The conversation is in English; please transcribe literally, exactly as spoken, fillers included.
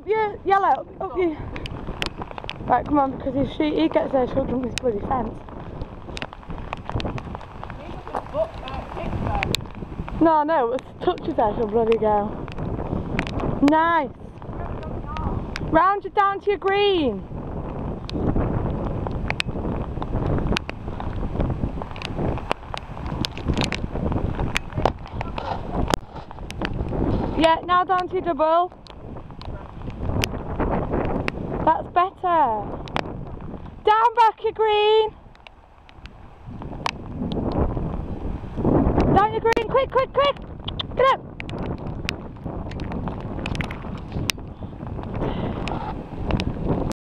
up your yellow, up your... Right, come on, because if she, he gets there, she'll jump this bloody fence. No, no, if it touches her, she'll bloody go. Nice. Round you down to your green. Yeah, now down to your double. That's better. Down back your green. Down your green, quick, quick, quick. Get up.